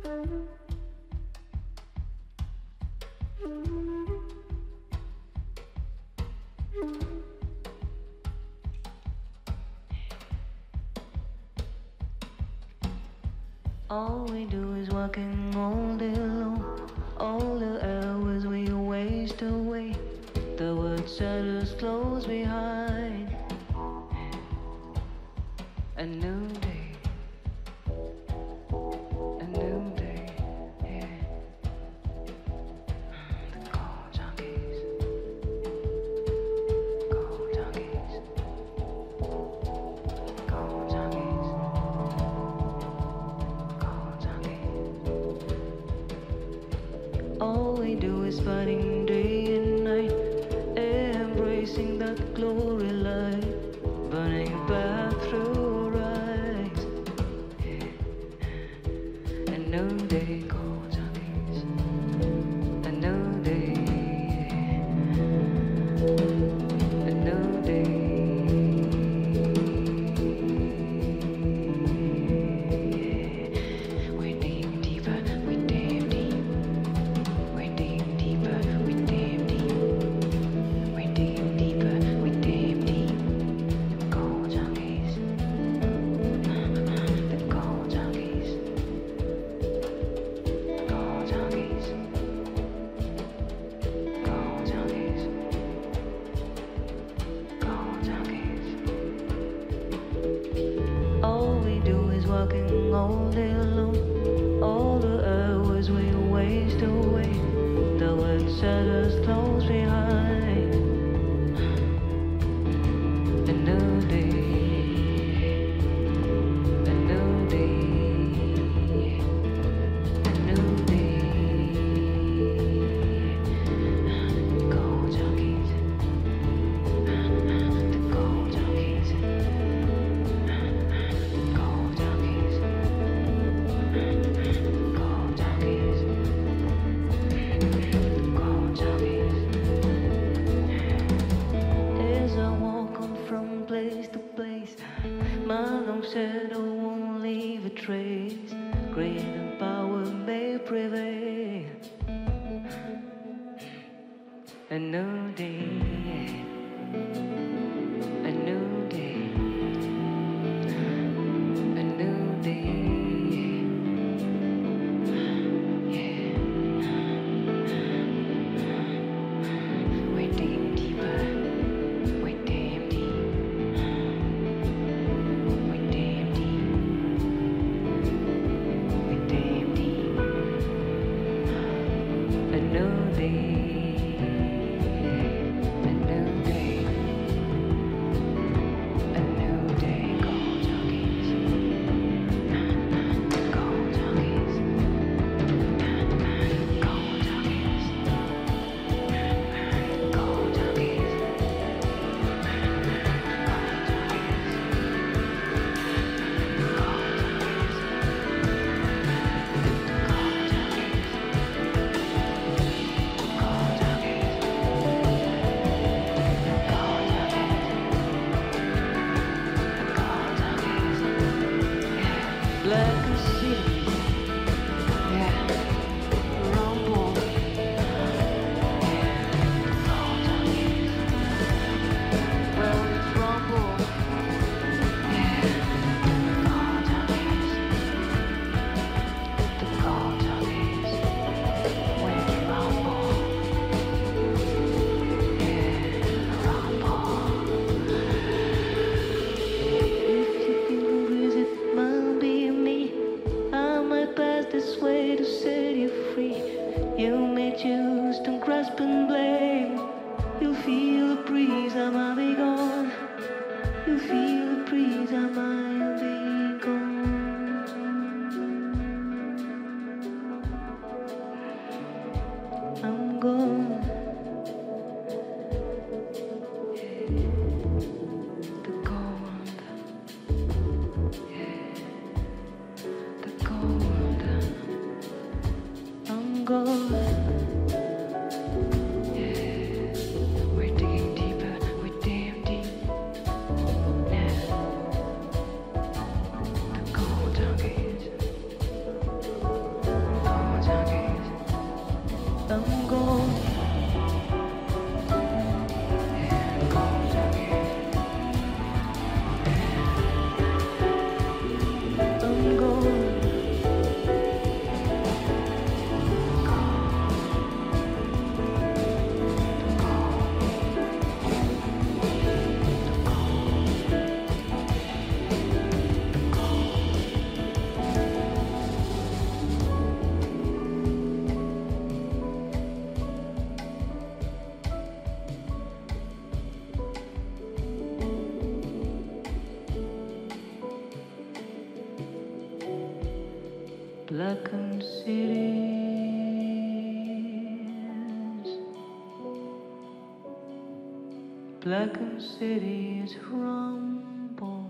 All we do is walking all day long. All the hours we waste away. The world shadows close behind. A new day. A new day. Yeah. The cold junkies. Cold junkies. Cold junkies. All we do is fighting day and night, embracing that glory light, burning back through our eyes. A new day, cold junkies. A new day. A new day. We're digging deeper, we're damn deep. We're digging deeper, we're damn deep. We're digging deeper, we're damn deep. Cold junkies. The cold junkies. Cold junkies. Cold junkies. Cold junkies. All we do is walking all day long. All the hours we waste away. The world shadows close behind. A new day. A new day. A new day. Cold junkies. The cold junkies. Cold junkies. Cold junkies. Cold junkies. As I walk on from place to place, my long shadow won't leave a trace. Greater power may prevail. A new day. A new day. A new day. Yeah. We're digging deeper. We're damn deep. We're damn deep. We're damn deep. A new day. A new day. blackened cities, blackened cities rumble.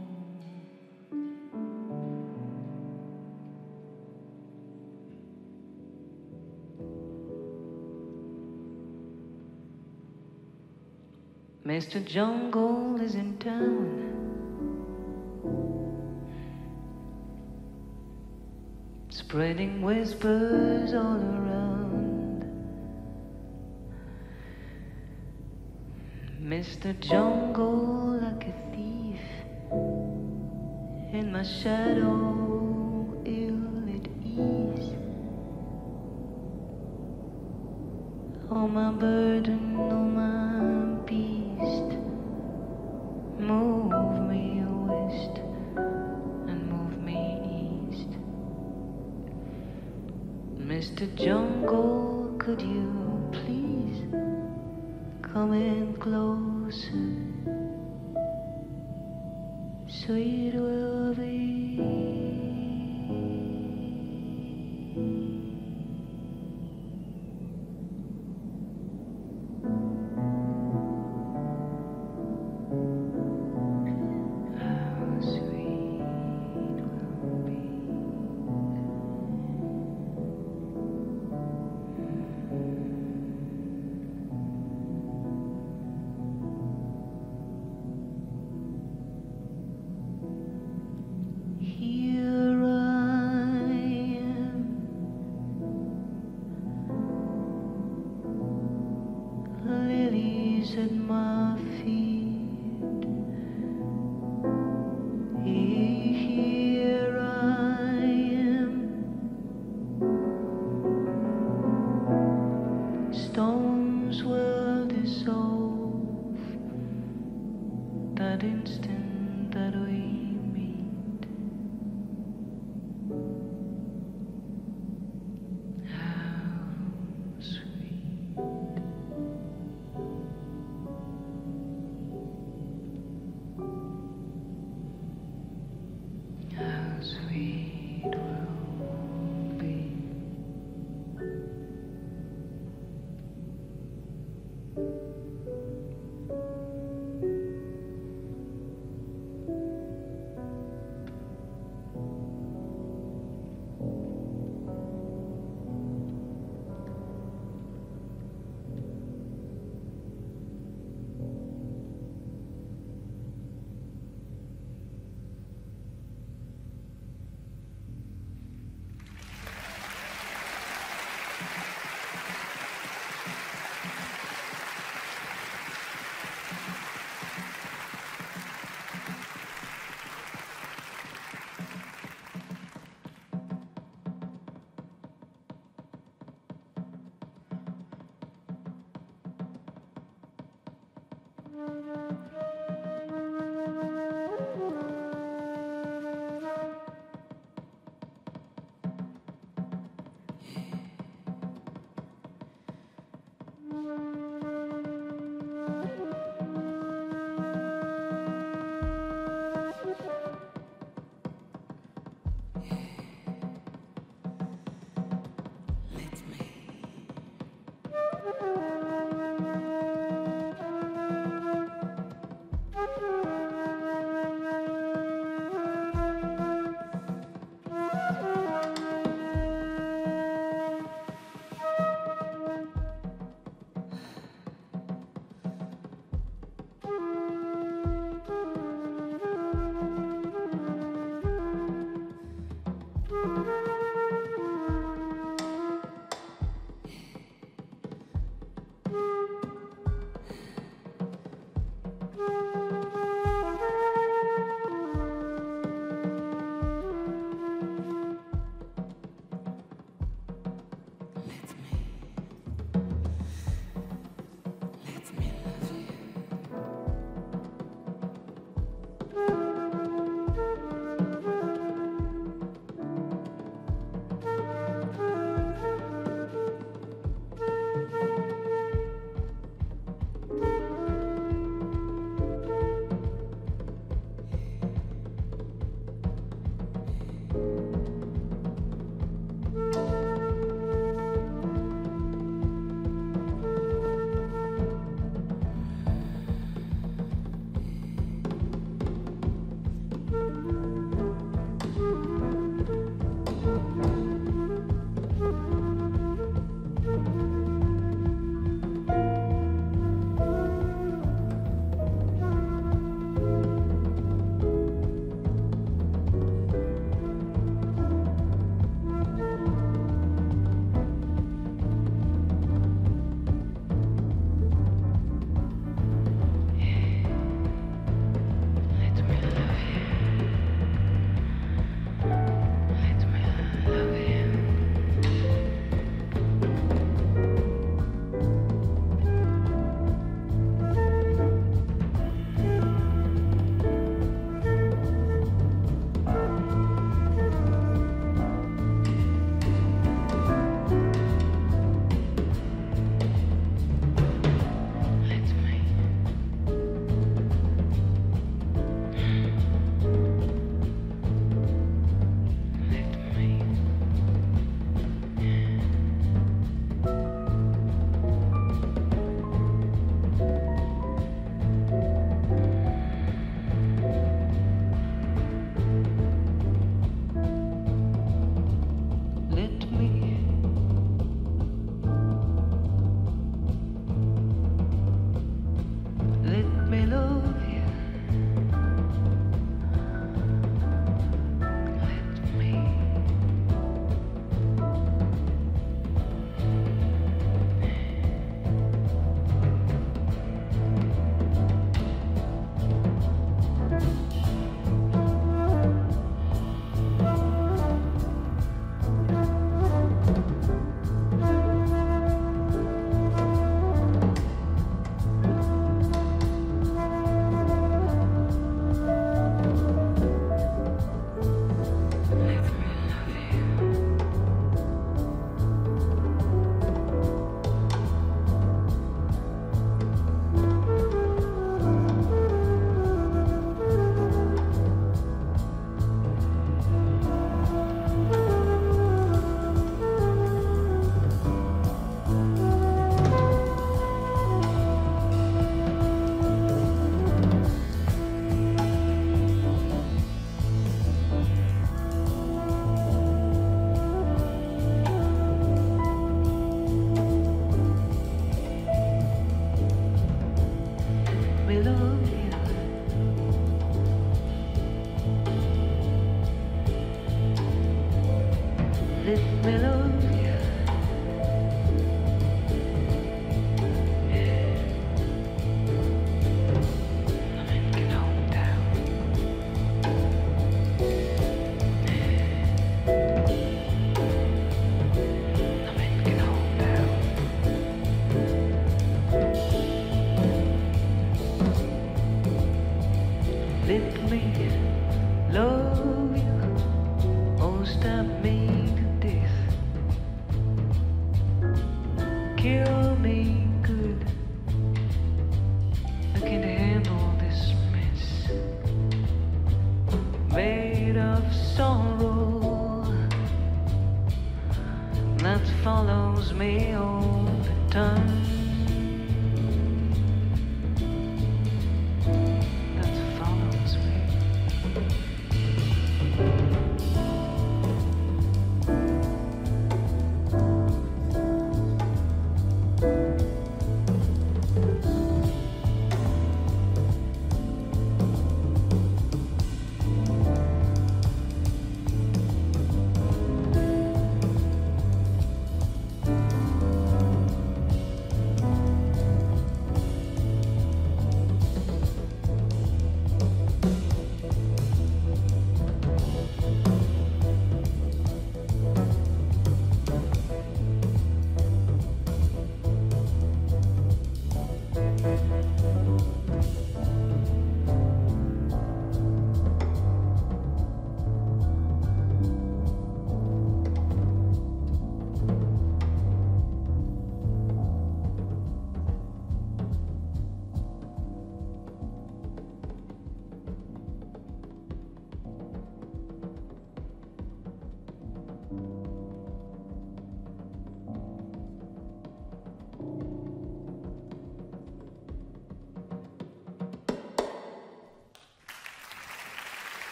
Mr. Jungle is in town. Spreading whispers all around. Mr. Jungle, like a thief in my shadow, ill at ease. Oh, my burden, oh, my beast, move me west and move me east. Mr. Jungle, could you please come in closer? Sweet will be. At my feet, here I am. Stones will dissolve that instant that we meet. How sweet. How sweet will be.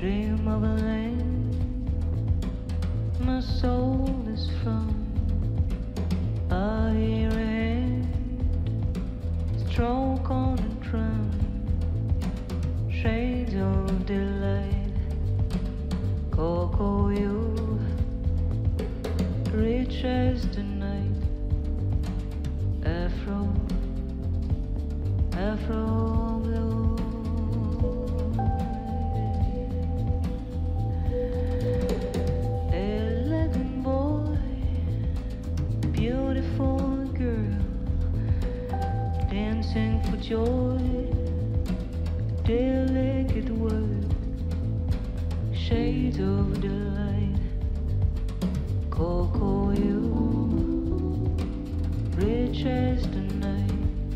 dream of a land my soul is from. I hear a hand stroke on the drum, shades of delight. Cocoa, you rich as the night. Afro, Afro blue. Elegant boy, beautiful girl, dancing for joy, delicate word, shades of delight. Cocoa, you rich as the night.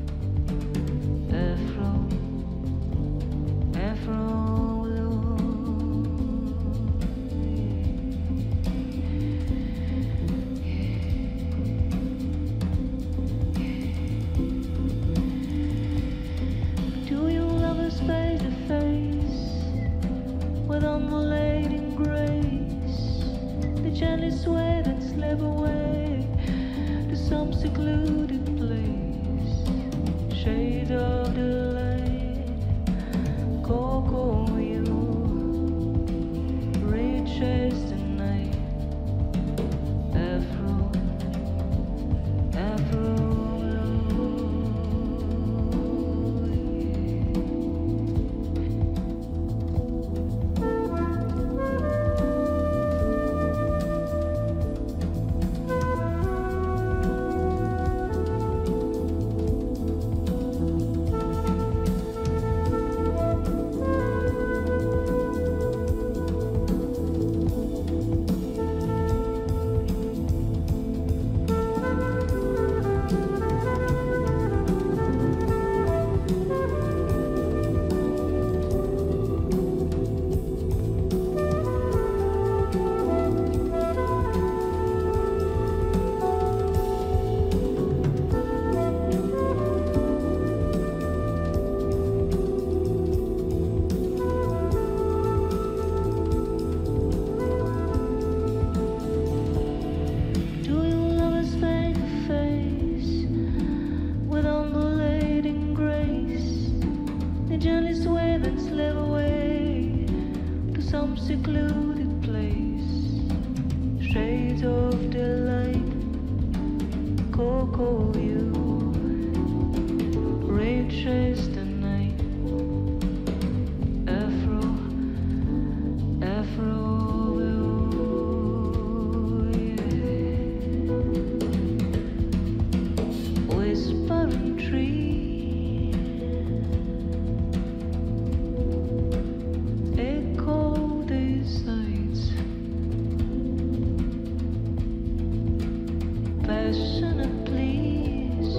Afro, Afro face to face with undulating grace, the gently sway that slip away to some secluded place. Shade of delight, Cocoa, you rich as the night. Afro, Afro. Gently sway then slip away to some secluded place. Shades of delight, Cocoa, you rich as the night. Afro, Afro blue, yeah. Whispering tree, passionate please,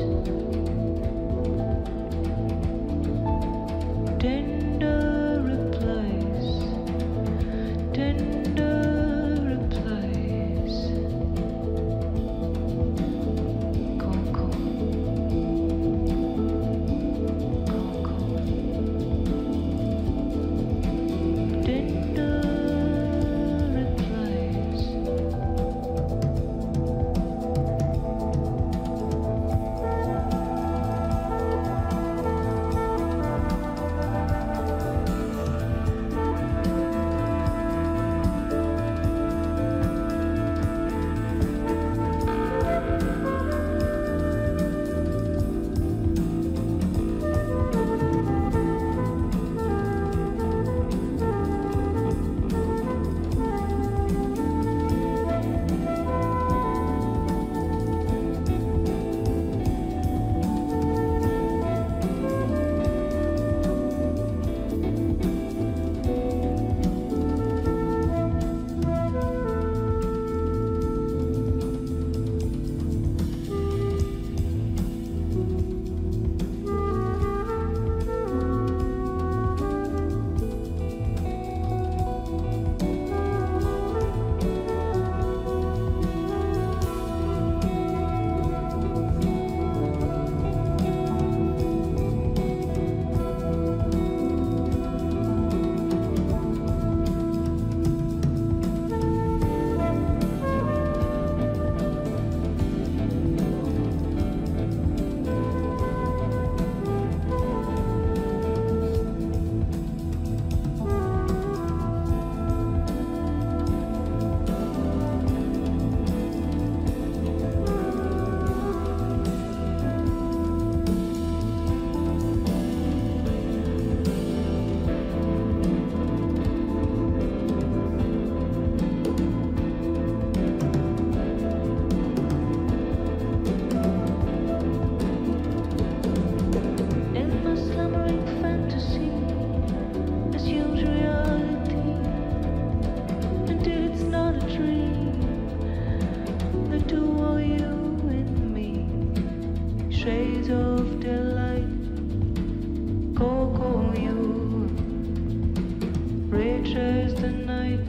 chase the night.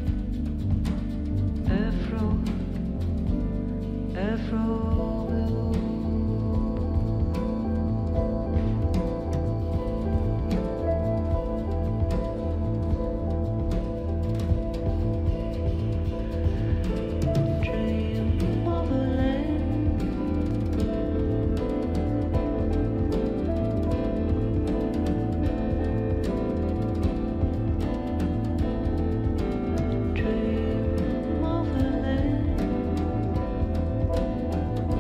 Afro, Afro. Dream of a land dream of a land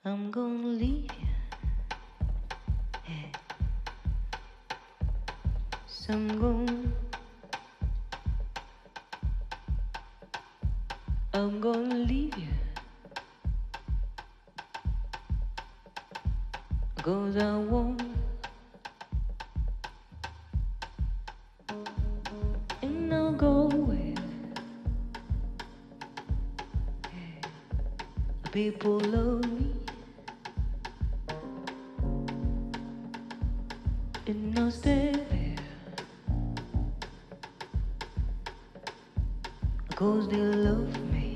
I'm gonna leave you. Yeah. So I'm gonna leave you. 'Cause I won't. And I'll go with people love me. And I'll stay there. 'Cause they love me.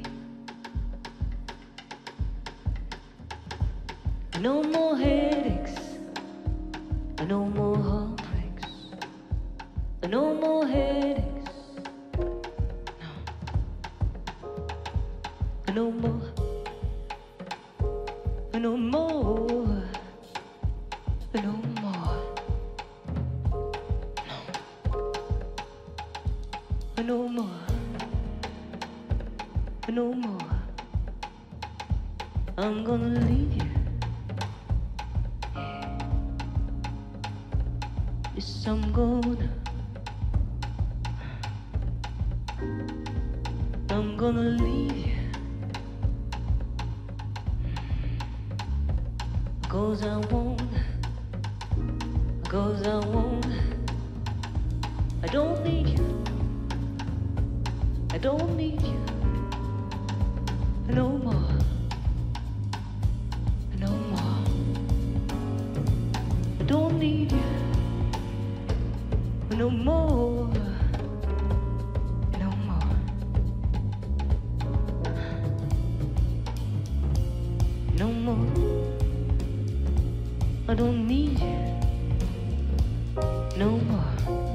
No more headaches. No more heartbreaks. No more headaches. No. No more. No more. No more. No. No more. No more. I'm gonna leave you. Yes, I'm gonna leave you. 'Cause I won't. 'Cause I won't. I don't need you. I don't need you. No more. No more. I don't need you. No more. No more. No more. I don't need you. No more.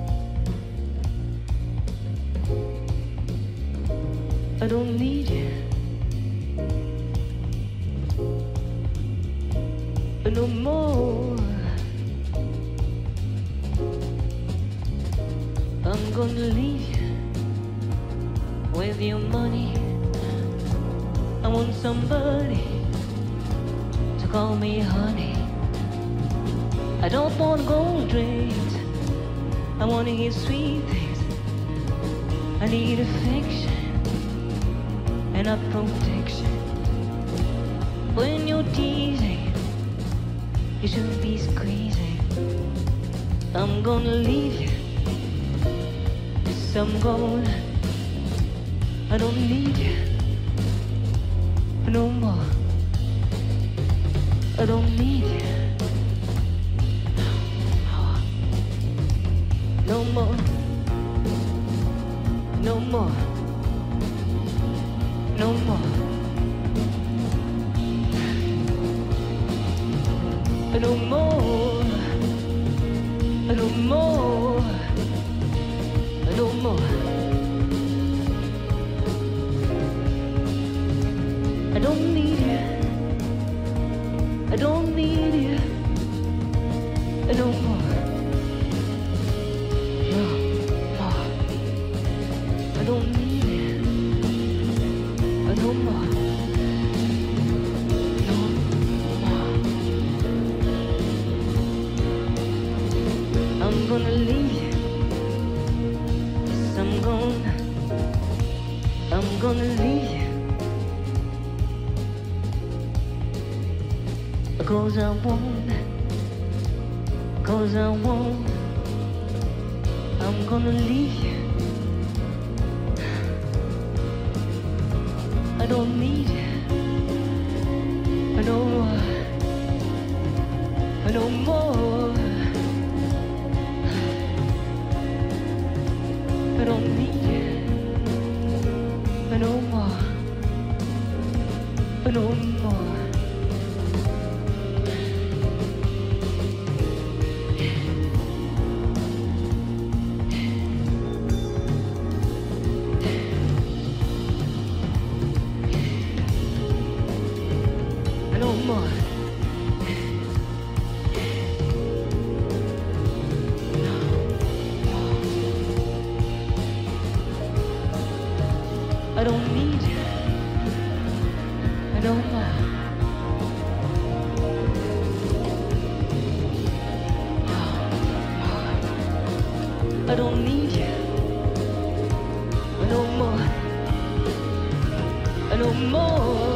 I don't need you. No more. I'm gonna leave you with your money. I want somebody to call me honey. I don't want gold drinks. I want to hear sweet things. I need affection and a protection. When you're teasing, you shouldn't be squeezing. I'm gonna leave you. Yes, I'm gonna. I don't need you no more. I don't need you. No more. No more. No more. No more. No more. No more. I don't need you. I don't need you. No more. No more. I don't need you. No more. No more. I'm gonna leave you. Yes, I'm gonna leave you. 'Cause I won't. 'Cause I won't. I'm gonna leave you. I don't need you. No more. No more. I don't need you. No more. No more. No more. I don't need you no more. I don't need you no more, no more.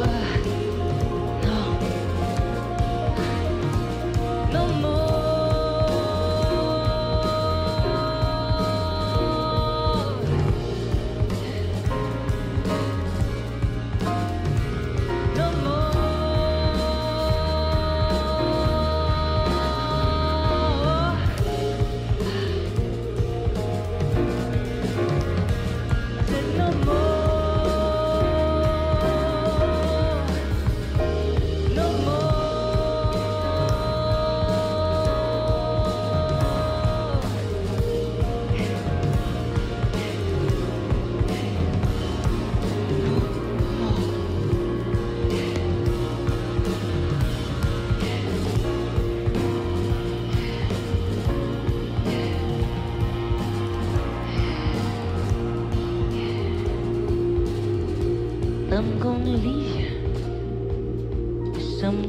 I'm gonna leave you. Yes, I'm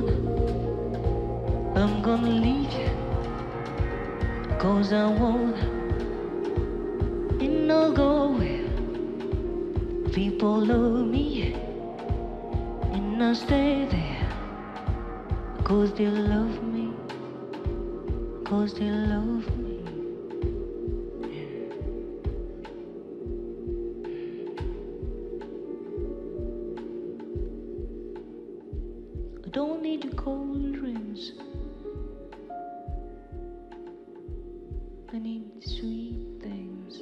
gonna leave you. 'Cause I wanna, and I'll go where people love me, and I'll stay there. 'Cause they love me, 'cause they love me. Don't need the cold drinks. I need sweet things.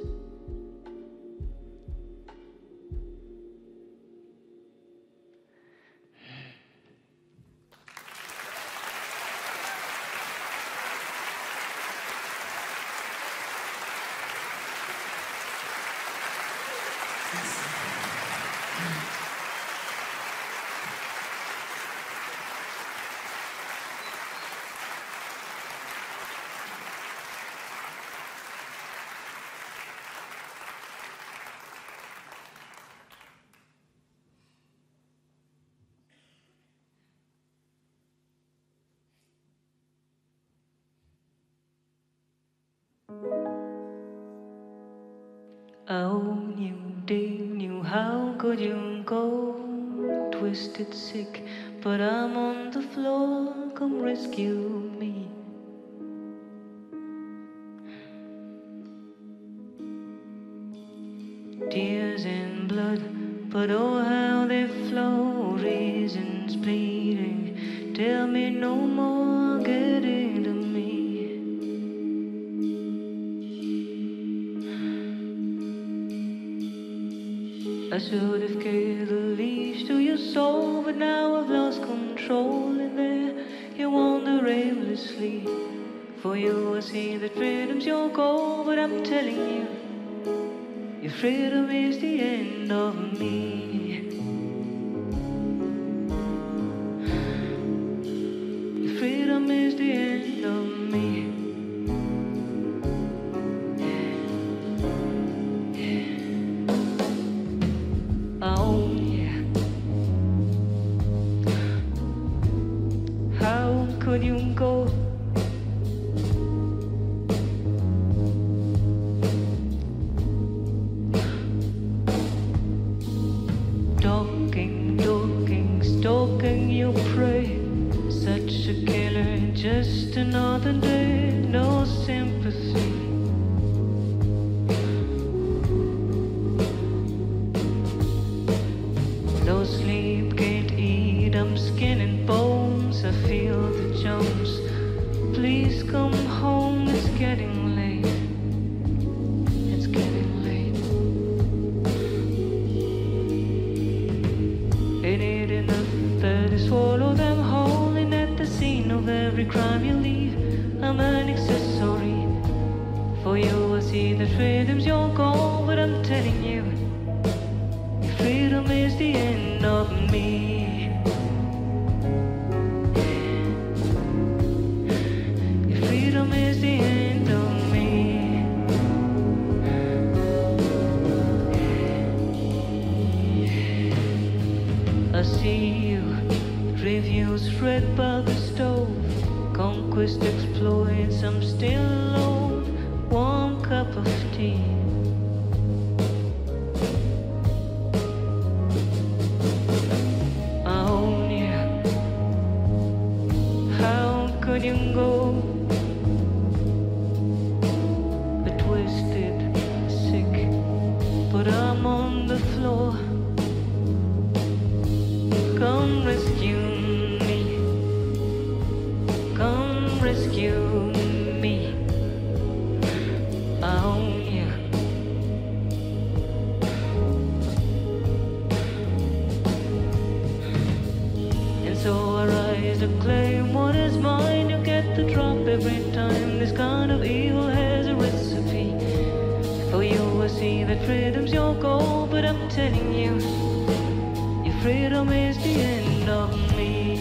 Oh, you damn you, how could you go twisted sick? But I'm on the floor, come rescue me. Tears and blood, but oh how they flow, reasons bleeding. Tell me no more, get into me. I should have gave the leash to your soul, but now I've lost control. And there you wander aimlessly. For you I see that freedom's your goal, but I'm telling you, your freedom is the end of me. Your freedom is the end of me. Oh yeah. How could you go? Stalking your prey, such a killer, just another day, no sympathy. No sleep, can't eat, I'm skin and bones, I feel the jumps. Please come home, it's getting late. It's getting late. Ain't it enough that I swallow them whole? And at the scene of every crime you leave, I'm an accessory. For you I see that freedom's your goal, but I'm telling you, freedom is the end of me. Your freedom is the end of me. I see you, reviews read by the stove, conquest exploits, I'm still alone. One cup of every time. This kind of evil has a recipe. For you will see that freedom's your goal, but I'm telling you, your freedom is the end of me.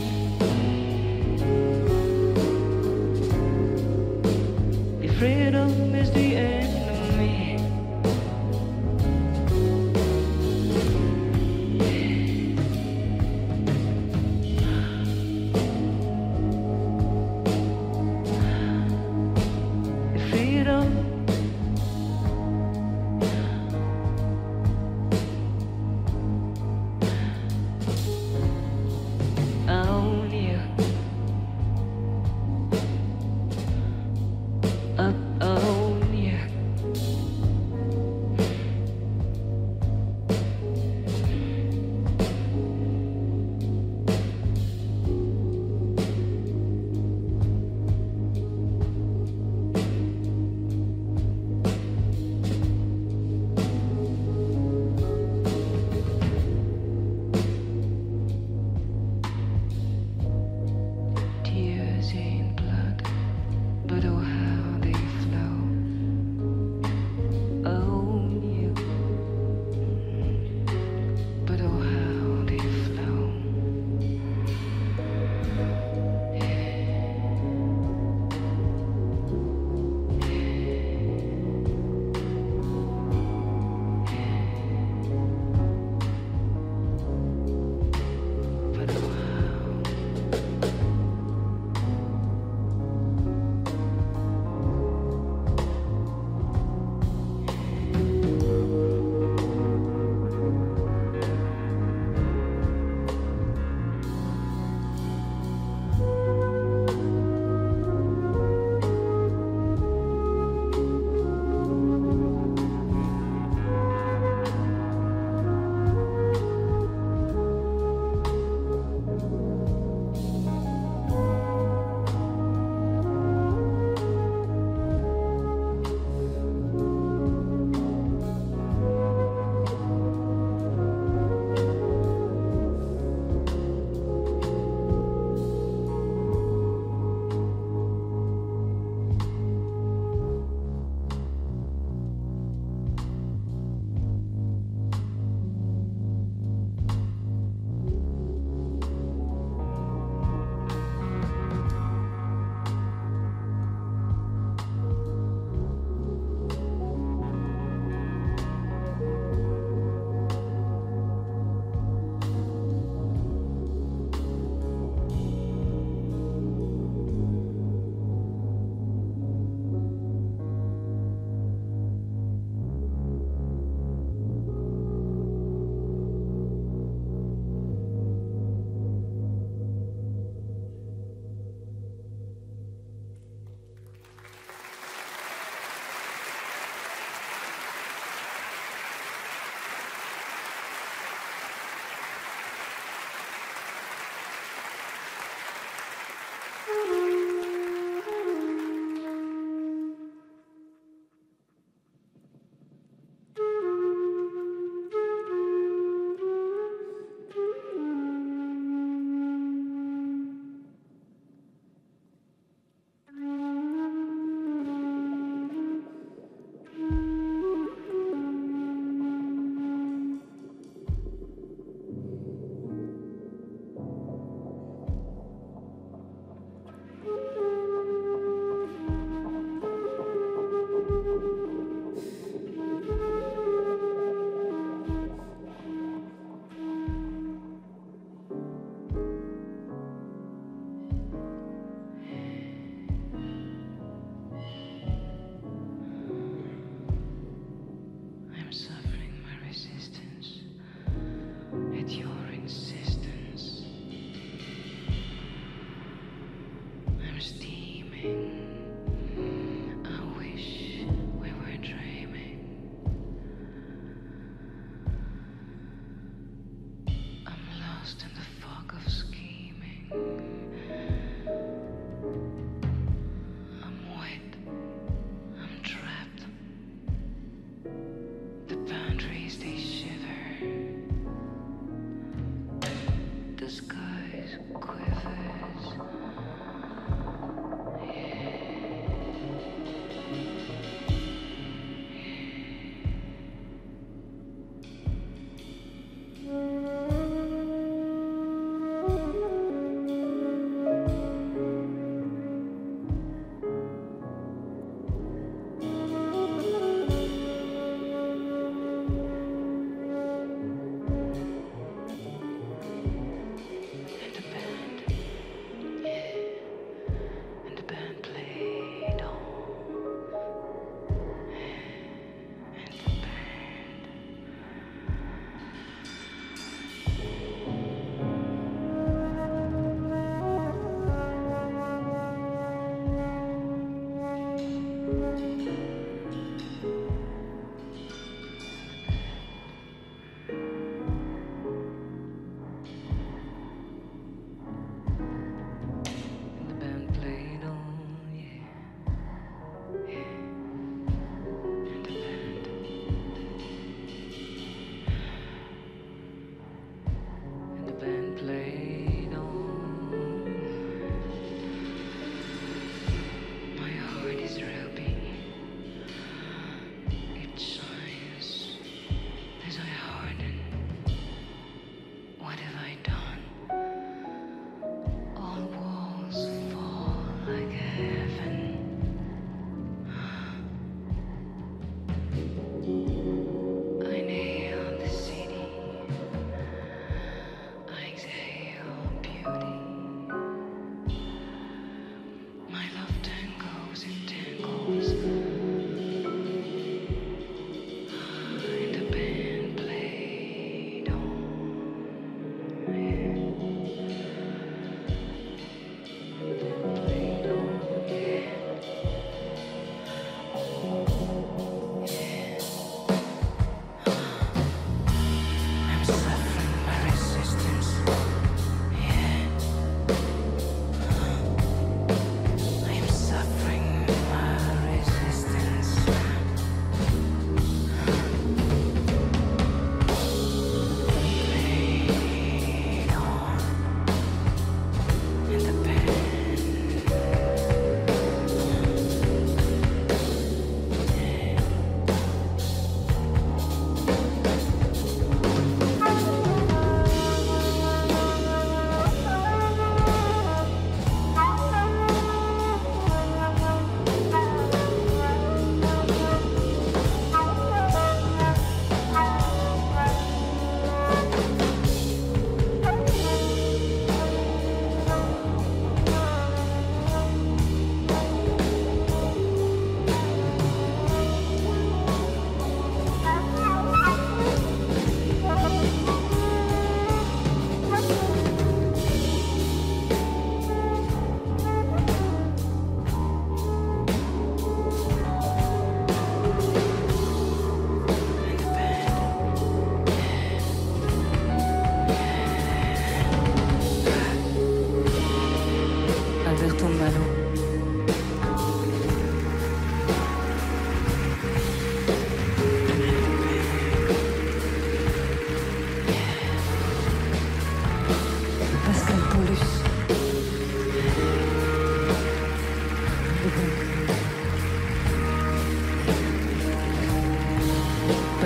Your freedom is the end of me. Your freedom. skies quivers. Yeah.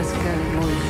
Pascal Moll.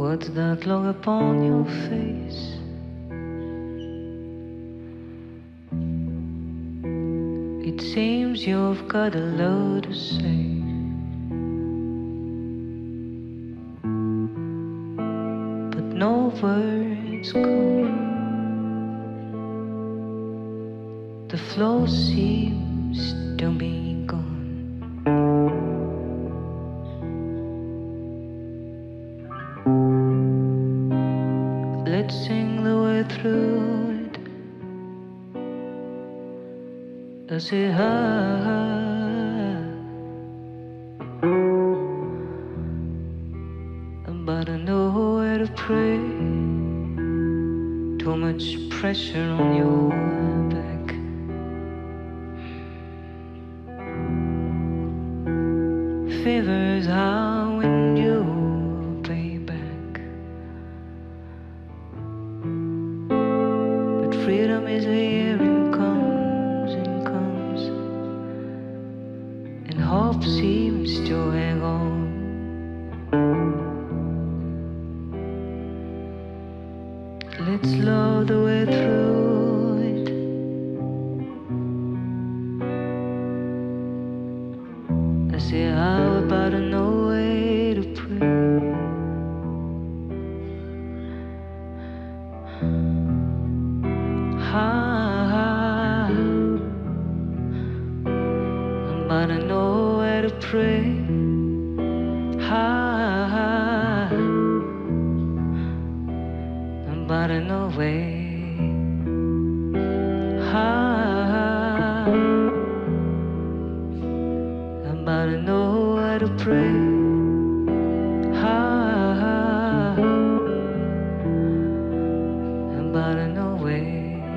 What's that look upon your face? It seems you've got a lot to say, but no words come. The flow seems to be gone. Let's sing the way through it. I say but I know where to pray. Too much pressure on your back. Fever's high when you pay back. But freedom is here and comes and comes, and hope seems to hang on. Let's love the way through it. I say how about no way to pray. But I know where to pray. But I know where. But I know where to pray. But I know where.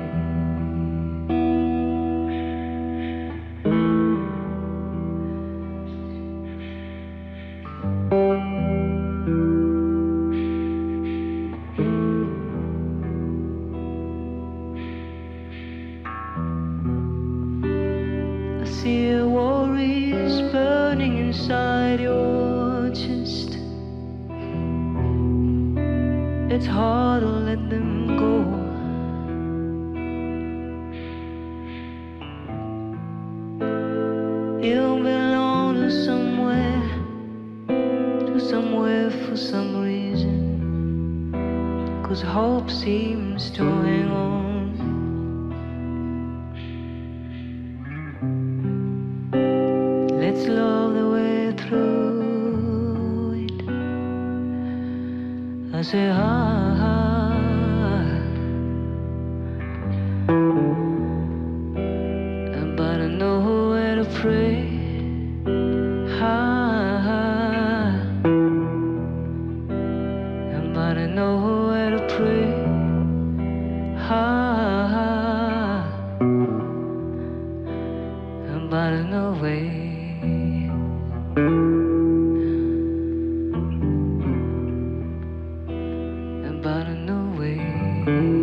I see a war is burning inside your chest. It's hard to let them go. You belong to somewhere for some reason. 'Cause hope seems to hang on. Let's love the way through it. I say but I know where to pray. But I know where to pray. But I know where. But I know where.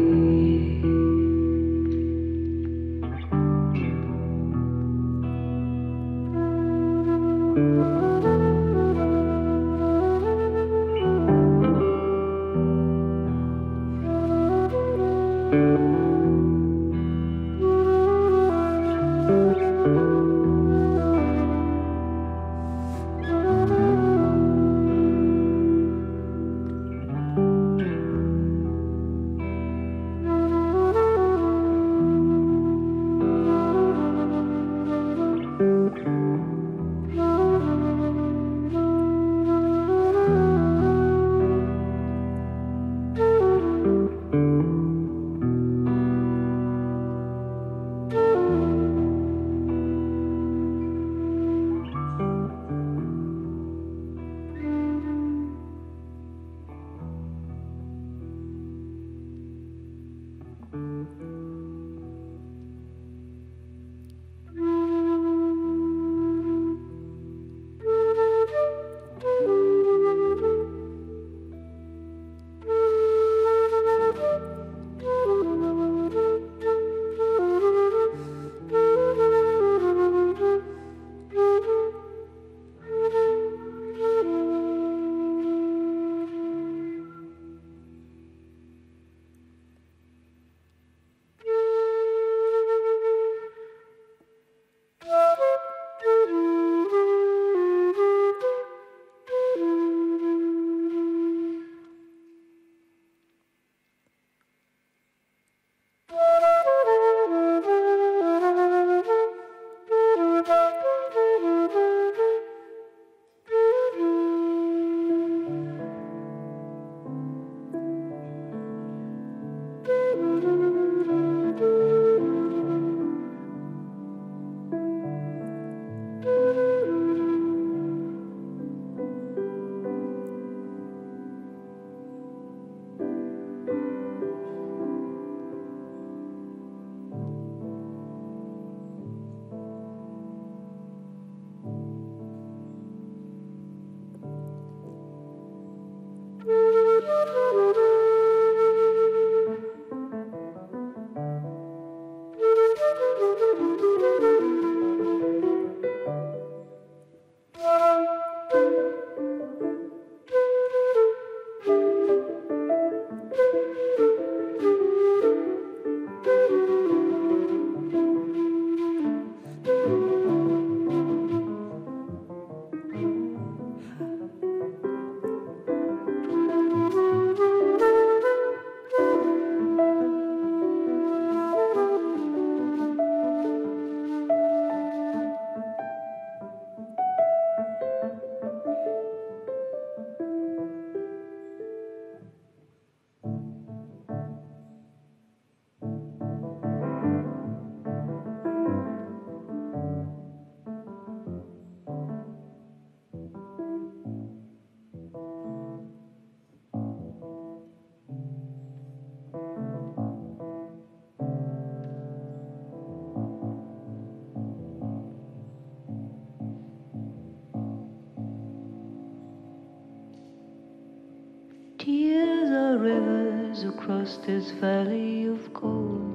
rivers across this valley of gold.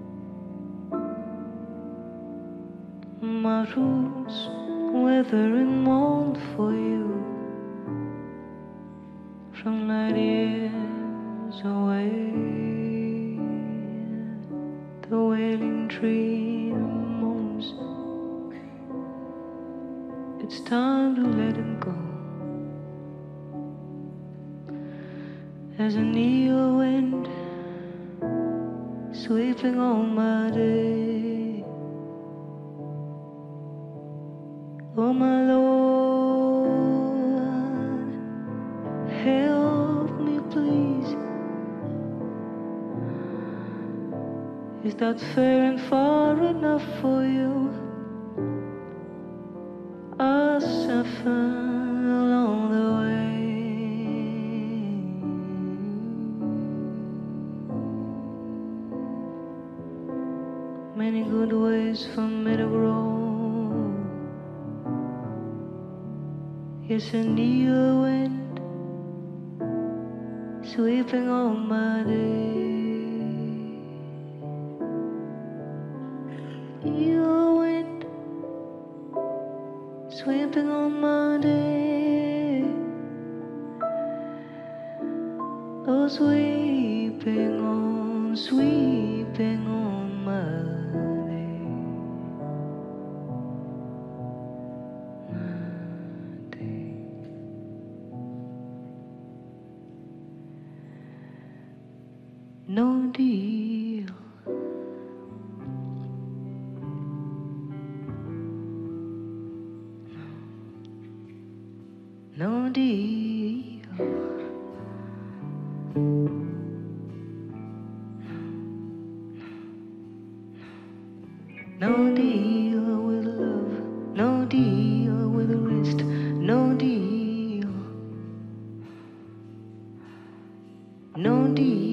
My roots wither and mourn for you from light years away. The wailing tree moans. It's time to let him go. As a near wind sweeping on my day. Oh my Lord, help me please. Is that fair and far enough for you? I suffer along the way. Many good ways for me to grow. It's a near wind sweeping on my day. Your wind sweeping on my day. Oh, sweeping on my day. No deal. No deal. No deal with love. No deal with the wrist. No deal. No deal.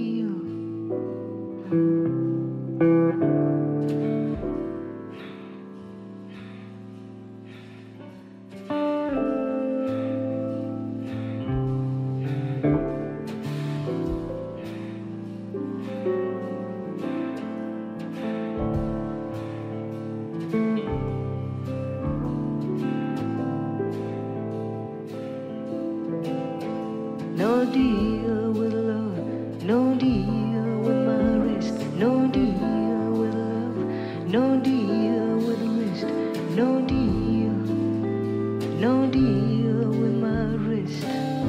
No deal with love, no deal with my wrist, no deal with love, no deal with the wrist, no deal with my wrist.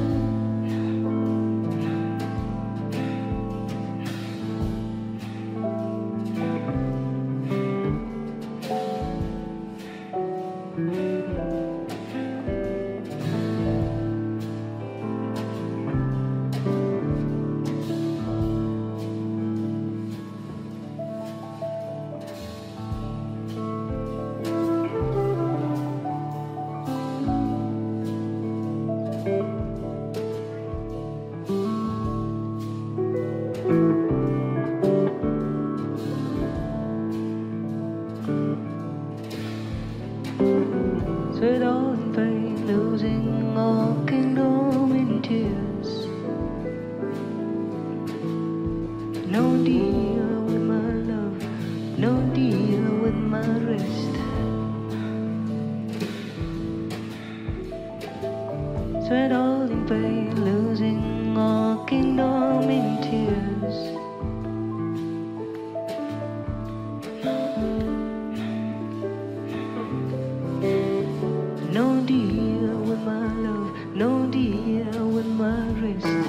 Sweat all in vain, losing all kingdom in tears. No deal with my love, no deal with my wrist. Sweat all in vain, losing all kingdom in tears. No deal with my love, no deal with my wrist.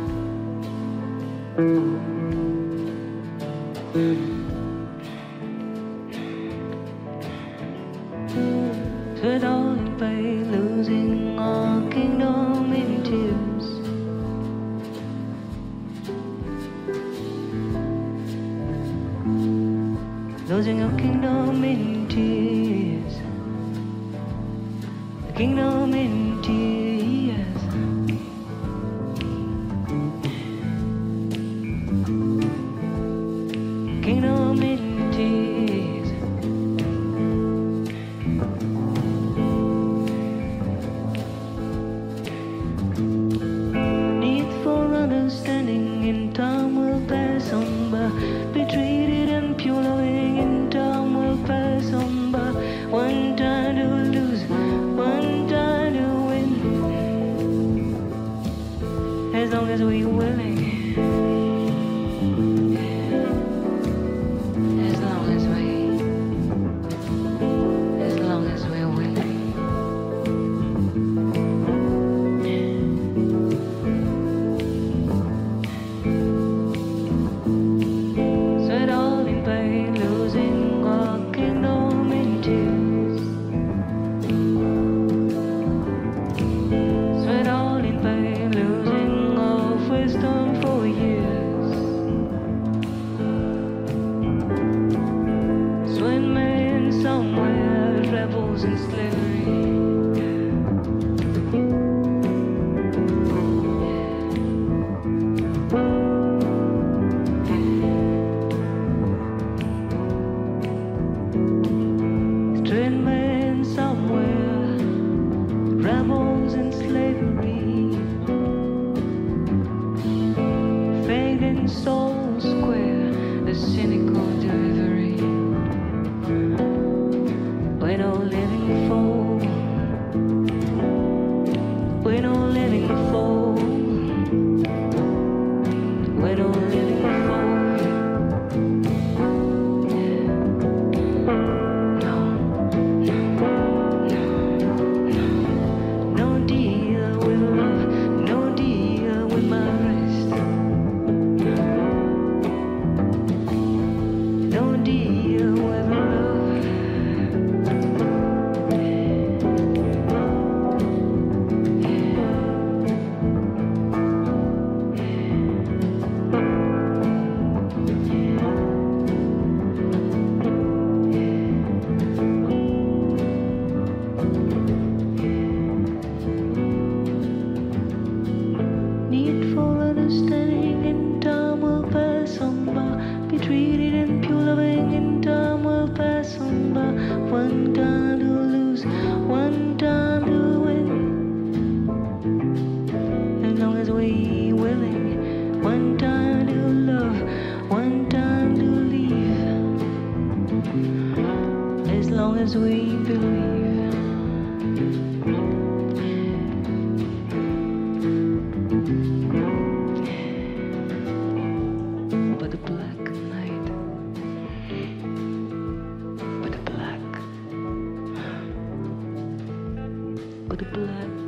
Sweat all in vain, losing all kingdom in tears. Losing your kingdom in tears. The kingdom in tears. Kingdom in tears. Need for understanding rebels in slavery, fading Soul Square, a cynical delivery. We're no living fool. We're no living fool. We're no living fool. Needful understanding in time will pass on by. Be treated and pure loving in time will pass on by. One time to lose, one time to win. As long as we willing, one time to love, one time to leave. As long as we believe. But the black night, but the black